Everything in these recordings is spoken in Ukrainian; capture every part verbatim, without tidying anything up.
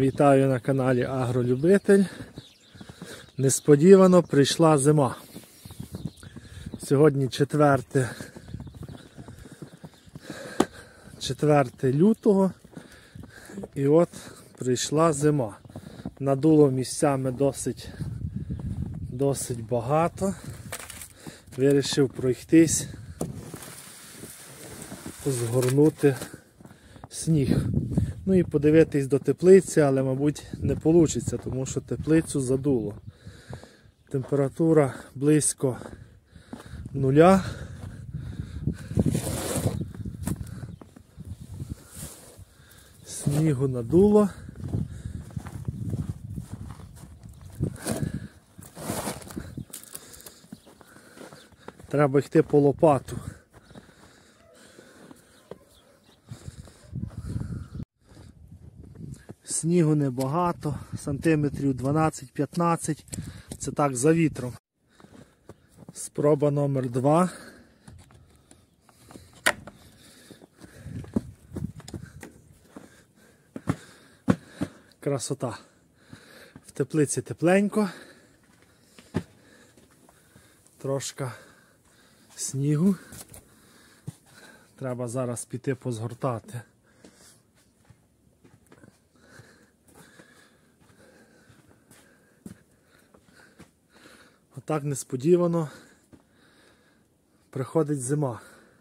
Вітаю на каналі Агролюбитель. Несподівано прийшла зима. Сьогодні четверте лютого і от прийшла зима. Надуло місцями досить, досить багато. Вирішив пройтись, згорнути сніг. Ну і подивитись до теплиці, але, мабуть, не вийде, тому що теплицю задуло. Температура близько нуля. Снігу надуло. Треба йти по лопату. Снігу небагато, сантиметрів дванадцять-п'ятнадцять, це так за вітром. Спроба номер два. Красота. В теплиці тепленько. Трошки снігу. Треба зараз піти позгортати. Отак несподівано приходить зима.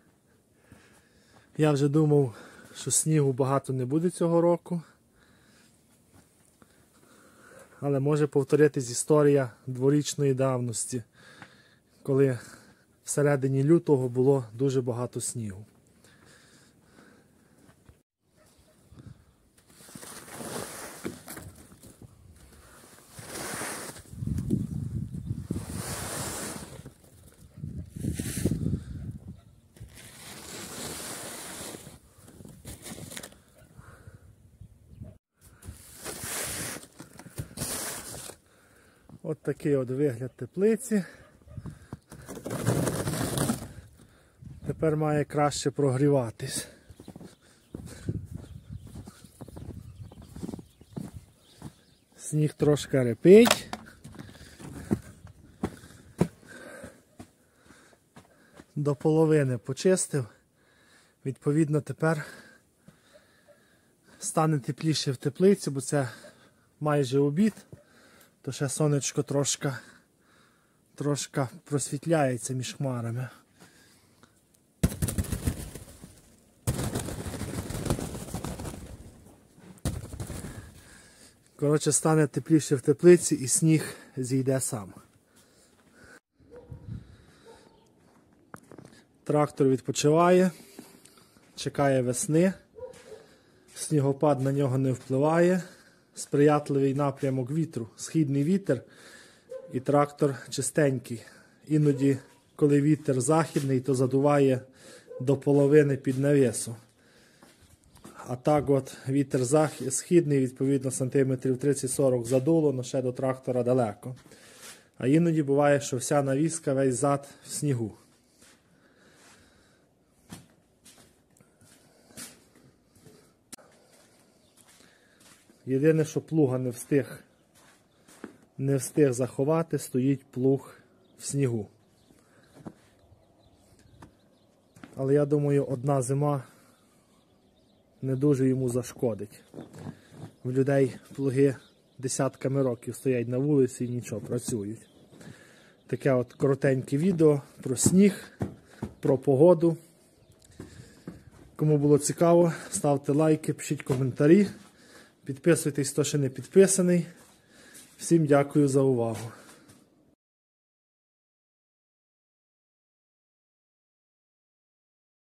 Я вже думав, що снігу багато не буде цього року. Але може повторитись історія дворічної давності, коли всередині лютого було дуже багато снігу. От такий от вигляд теплиці. Тепер має краще прогріватись. Сніг трошки репить. До половини почистив. Відповідно, тепер стане тепліше в теплиці, бо це майже обід. То ще сонечко трошки, трошки просвітляється між хмарами. Коротше, стане тепліше в теплиці і сніг зійде сам. Трактор відпочиває, чекає весни, снігопад на нього не впливає. Сприятливий напрямок вітру, східний вітер і трактор чистенький. Іноді, коли вітер західний, то задуває до половини під навісу. А так от вітер захід, східний, відповідно, сантиметрів тридцять-сорок задуло, але ще до трактора далеко. А іноді буває, що вся навіска, весь зад в снігу. Єдине, що плуга не встиг, не встиг заховати, стоїть плуг в снігу. Але я думаю, одна зима не дуже йому зашкодить. В людей плуги десятками років стоять на вулиці і нічого, працюють. Таке от коротеньке відео про сніг, про погоду. Кому було цікаво, ставте лайки, пишіть коментарі. Підписуйтесь, хто ще не підписаний. Всім дякую за увагу.